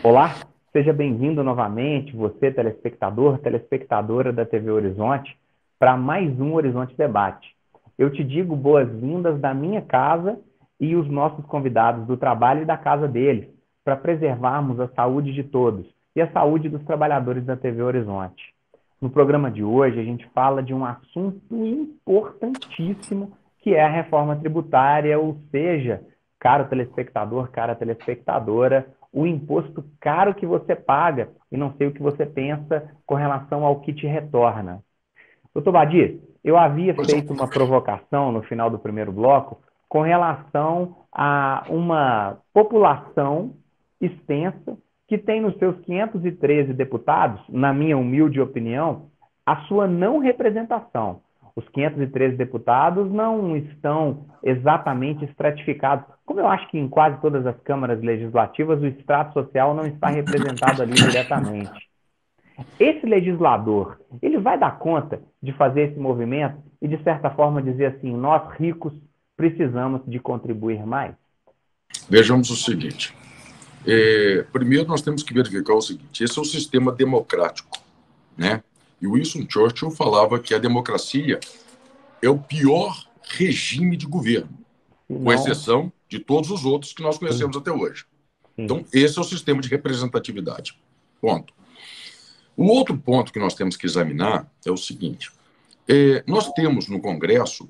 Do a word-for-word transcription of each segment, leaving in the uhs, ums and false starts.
Olá, seja bem-vindo novamente, você, telespectador, telespectadora da T V Horizonte, para mais um Horizonte Debate. Eu te digo boas-vindas da minha casa e os nossos convidados do trabalho e da casa deles, para preservarmos a saúde de todos e a saúde dos trabalhadores da T V Horizonte. No programa de hoje, a gente fala de um assunto importantíssimo, que é a reforma tributária, ou seja, caro telespectador, cara telespectadora, o imposto caro que você paga e não sei o que você pensa com relação ao que te retorna. Doutor Badir, eu havia Pois não. feito uma provocação no final do primeiro bloco com relação a uma população extensa que tem nos seus quinhentos e treze deputados, na minha humilde opinião, a sua não representação. Os quinhentos e treze deputados não estão exatamente estratificados, como eu acho que em quase todas as câmaras legislativas o extrato social não está representado ali diretamente. Esse legislador, ele vai dar conta de fazer esse movimento e, de certa forma, dizer assim: nós ricos precisamos de contribuir mais? Vejamos o seguinte. É, primeiro, nós temos que verificar o seguinte: esse é o sistema democrático, né? E Winston Churchill falava que a democracia é o pior regime de governo, Se com não, exceção de todos os outros que nós sim, conhecemos até hoje. sim. Então, esse é o sistema de representatividade. Ponto. O outro ponto que nós temos que examinar é o seguinte: é, nós temos no Congresso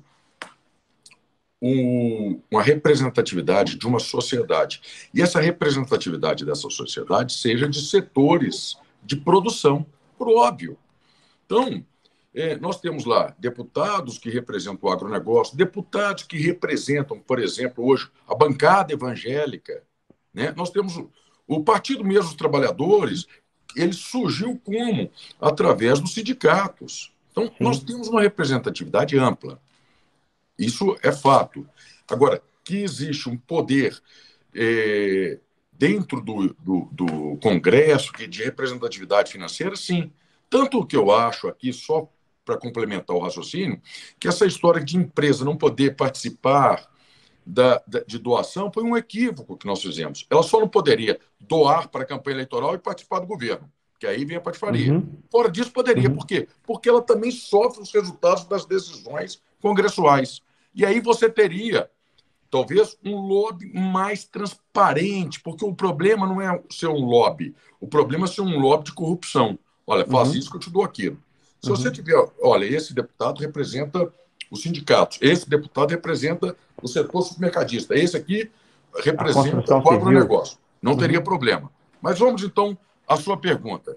um, uma representatividade de uma sociedade. E essa representatividade dessa sociedade seja de setores de produção, por óbvio. Então, é, nós temos lá deputados que representam o agronegócio, deputados que representam, por exemplo, hoje, a bancada evangélica. Né? Nós temos o, o Partido mesmo dos Trabalhadores, ele surgiu como? Através dos sindicatos. Então, nós Sim. temos uma representatividade ampla. Isso é fato. Agora, que existe um poder é, dentro do, do, do Congresso que de representatividade financeira, sim. Tanto que eu acho aqui, só para complementar o raciocínio, que essa história de empresa não poder participar da, da, de doação foi um equívoco que nós fizemos. Ela só não poderia doar para a campanha eleitoral e participar do governo, que aí vem a patifaria. Uhum, Fora disso, poderia. Por uhum. quê? Porque ela também sofre os resultados das decisões congressuais. E aí você teria, talvez, um lobby mais transparente, porque o problema não é ser um lobby, o problema é ser um lobby de corrupção. Olha, faz isso Uhum, que eu te dou aquilo. Se você uhum. tiver, olha, esse deputado representa os sindicatos, esse deputado representa o setor supermercadista, esse aqui A representa construção o civil. agronegócio. Não teria Uhum. problema. Mas vamos então à sua pergunta.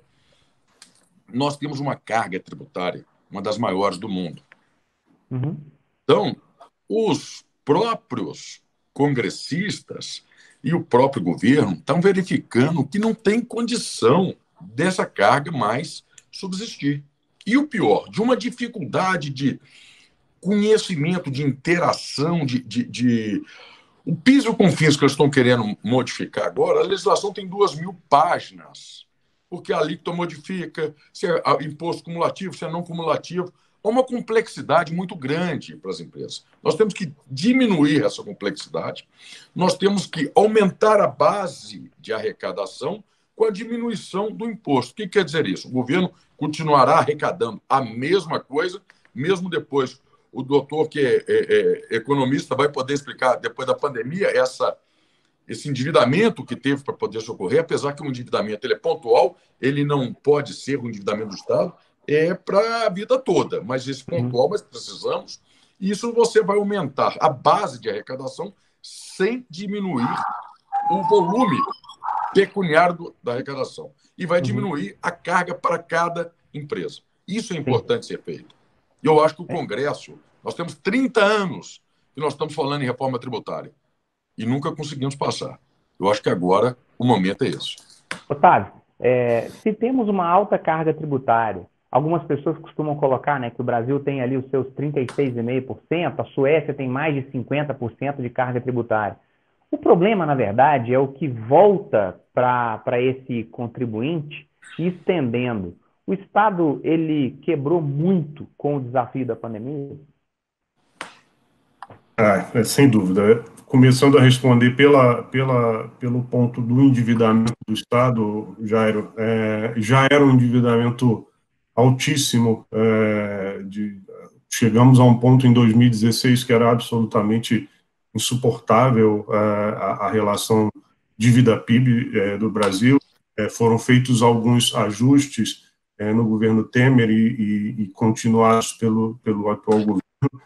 Nós temos uma carga tributária, uma das maiores do mundo. Uhum. Então, os próprios congressistas e o próprio governo estão verificando que não tem condição dessa carga mais subsistir. E o pior, de uma dificuldade de conhecimento, de interação, de, de, de... O piso e confins que eles estão querendo modificar agora, a legislação tem duas mil páginas, porque a alíquota modifica, se é imposto cumulativo, se é não cumulativo. Há uma complexidade muito grande para as empresas. Nós temos que diminuir essa complexidade, nós temos que aumentar a base de arrecadação com a diminuição do imposto. O que quer dizer isso? O governo continuará arrecadando a mesma coisa, mesmo depois o doutor, que é, é, é economista, vai poder explicar, depois da pandemia, essa, esse endividamento que teve para poder socorrer, apesar que o endividamento ele é pontual, ele não pode ser o endividamento do Estado, é para a vida toda, mas esse pontual Uhum. nós precisamos, e isso você vai aumentar a base de arrecadação sem diminuir o volume pecuniário da arrecadação, e vai Uhum. diminuir a carga para cada empresa. Isso é Sim. importante ser feito. E eu acho que o É. Congresso, nós temos trinta anos que nós estamos falando em reforma tributária e nunca conseguimos passar. Eu acho que agora o momento é esse. Otávio, é, se temos uma alta carga tributária, algumas pessoas costumam colocar, né, que o Brasil tem ali os seus trinta e seis vírgula cinco por cento, a Suécia tem mais de cinquenta por cento de carga tributária. O problema, na verdade, é o que volta para esse contribuinte e estendendo. O Estado, ele quebrou muito com o desafio da pandemia? Ah, é, sem dúvida. começando a responder pela, pela, pelo ponto do endividamento do Estado, Jairo, é, já era um endividamento altíssimo, é, de, chegamos a um ponto em dois mil e dezesseis que era absolutamente insuportável, é, a, a relação dívida-P I B é, do Brasil. É, foram feitos alguns ajustes é, no governo Temer e, e, e continuados pelo, pelo atual governo,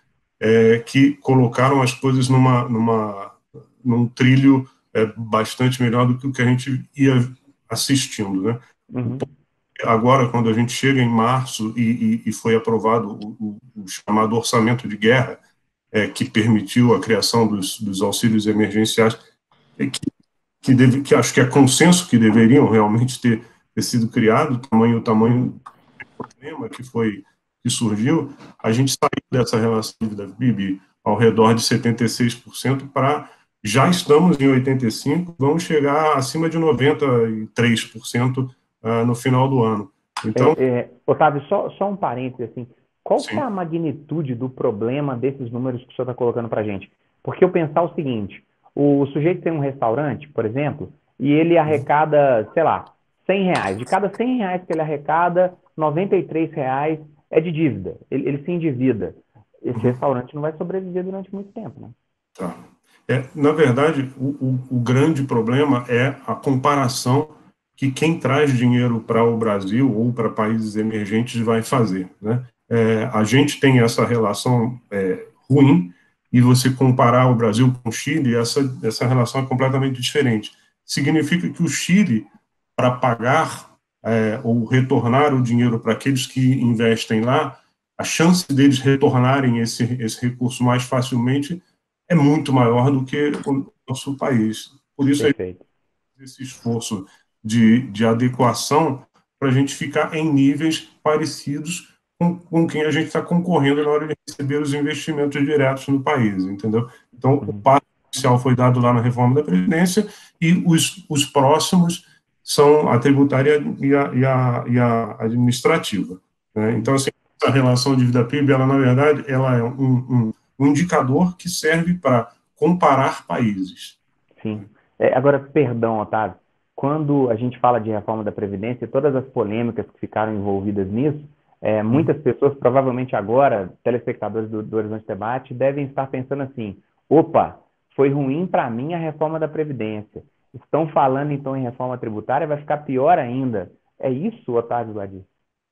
é, que colocaram as coisas numa, numa, num trilho é, bastante melhor do que o que a gente ia assistindo, né? Uhum. Agora, quando a gente chega em março e, e, e foi aprovado o, o, o chamado orçamento de guerra, é, que permitiu a criação dos, dos auxílios emergenciais, é, que, que, deve, que acho que é consenso que deveriam realmente ter, ter sido criado, o tamanho, o tamanho do problema que foi que surgiu, a gente saiu dessa relação da P I B ao redor de setenta e seis por cento para já estamos em oitenta e cinco por cento, vamos chegar acima de noventa e três por cento uh, no final do ano. Então, É, é, Otávio, só, só um parênteses, assim, qual que é sim. a magnitude do problema desses números que o senhor está colocando para a gente? Porque eu pensar o seguinte, o sujeito tem um restaurante, por exemplo, e ele arrecada, sei lá, cem reais. De cada cem reais que ele arrecada, noventa e três reais é de dívida. Ele, ele se endivida. Esse Uhum. restaurante não vai sobreviver durante muito tempo, né? Tá. É, na verdade, o, o, o grande problema é a comparação que quem traz dinheiro para o Brasil ou para países emergentes vai fazer, né? É, a gente tem essa relação é, ruim, e você comparar o Brasil com o Chile, essa, essa relação é completamente diferente. Significa que o Chile, para pagar é, ou retornar o dinheiro para aqueles que investem lá, a chance deles retornarem esse, esse recurso mais facilmente é muito maior do que o nosso país. Por isso, Perfeito. esse esforço de, de adequação para a gente ficar em níveis parecidos com, com quem a gente está concorrendo na hora de receber os investimentos diretos no país, entendeu? Então, o Uhum. passo inicial foi dado lá na reforma da Previdência e os, os próximos são a tributária e a, e a, e a administrativa, né? Então, assim, essa relação dívida-P I B, ela, na verdade, ela é um, um, um indicador que serve para comparar países. Sim. É, agora, perdão, Otávio, quando a gente fala de reforma da Previdência, todas as polêmicas que ficaram envolvidas nisso, é, muitas pessoas, provavelmente agora, telespectadores do, do Horizonte Debate, devem estar pensando assim: opa, foi ruim para mim a reforma da Previdência. Estão falando então em reforma tributária, vai ficar pior ainda. É isso, Otávio Guadi?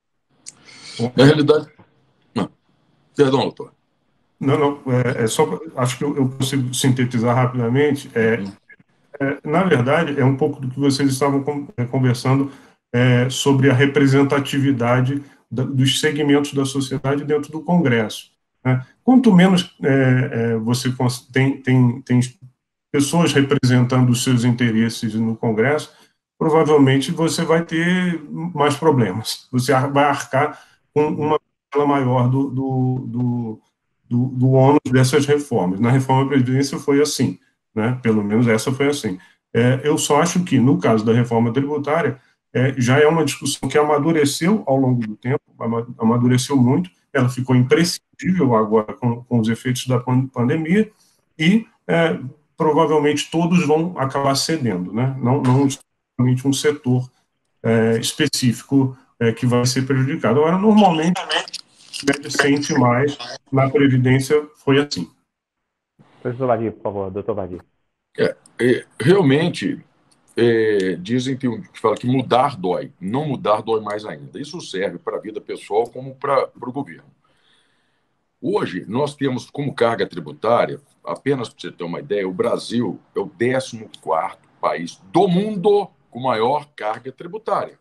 Na realidade, não. Perdão, doutor. Não, não, é, é só, acho que eu, eu consigo sintetizar rapidamente. É, Uhum. é, na verdade, é um pouco do que vocês estavam com, é, conversando é, sobre a representatividade da, dos segmentos da sociedade dentro do Congresso, né? Quanto menos é, é, você tem, tem, tem pessoas representando os seus interesses no Congresso, provavelmente você vai ter mais problemas. Você vai arcar com uma parcela maior do, do, do do, do ônus dessas reformas. Na reforma da Previdência foi assim, né? Pelo menos essa foi assim. É, eu só acho que, no caso da reforma tributária, é, já é uma discussão que amadureceu ao longo do tempo, amadureceu muito, ela ficou imprescindível agora com, com os efeitos da pandemia, e é, provavelmente todos vão acabar cedendo, né? Não, não somente um setor é, específico é, que vai ser prejudicado. Agora, normalmente, ele sente mais na Previdência, foi assim. Professor Vadir, por favor, doutor Vadir. É, é, realmente, é, dizem que, que fala que mudar dói, não mudar dói mais ainda. Isso serve para a vida pessoal como para o governo. Hoje, nós temos como carga tributária, apenas para você ter uma ideia, o Brasil é o décimo quarto país do mundo com maior carga tributária.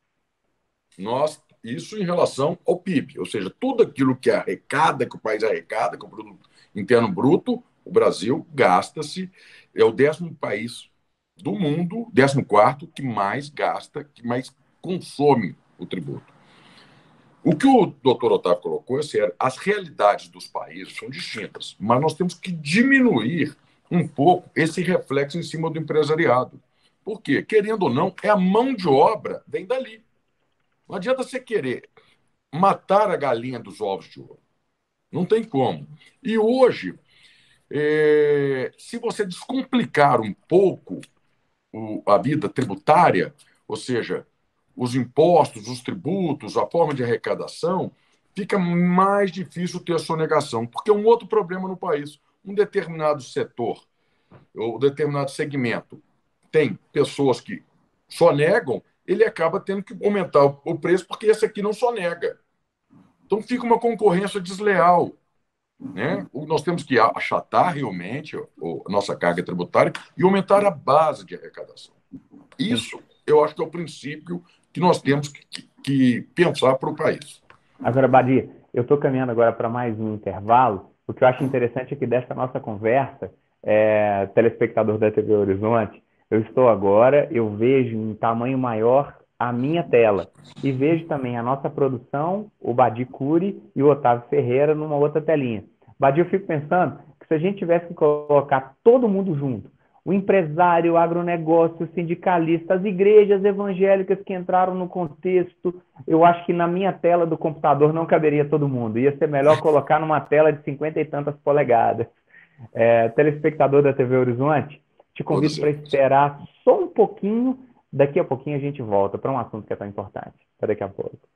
Nós, isso em relação ao P I B, ou seja, tudo aquilo que arrecada, que o país arrecada, com o produto interno bruto, o Brasil gasta-se, é o décimo país do mundo, décimo quarto, que mais gasta, que mais consome o tributo. O que o doutor Otávio colocou é sério. As realidades dos países são distintas, mas nós temos que diminuir um pouco esse reflexo em cima do empresariado. Por quê? Querendo ou não, é a mão de obra vem dali. Não adianta você querer matar a galinha dos ovos de ouro. Não tem como. E hoje, É, se você descomplicar um pouco o, a vida tributária, ou seja, os impostos, os tributos, a forma de arrecadação, fica mais difícil ter a sonegação, porque é um outro problema no país. Um determinado setor ou determinado segmento tem pessoas que sonegam, ele acaba tendo que aumentar o preço porque esse aqui não sonega. Então fica uma concorrência desleal. Né? Nós temos que achatar realmente a nossa carga tributária e aumentar a base de arrecadação. Isso, eu acho que é o princípio que nós temos que, que, que pensar para o país. Agora, Badi, eu estou caminhando agora para mais um intervalo. O que eu acho interessante é que dessa nossa conversa, é, telespectador da T V Horizonte, eu estou agora, eu vejo em tamanho maior a minha tela e vejo também a nossa produção, o Badi Cury e o Otávio Ferreira numa outra telinha. Badi, eu fico pensando que se a gente tivesse que colocar todo mundo junto, o empresário, o agronegócio, o sindicalista, as igrejas evangélicas que entraram no contexto, eu acho que na minha tela do computador não caberia todo mundo. Ia ser melhor colocar numa tela de cinquenta e tantas polegadas. É, telespectador da T V Horizonte, te convido para esperar só um pouquinho. Daqui a pouquinho a gente volta para um assunto que é tão importante. Até daqui a pouco.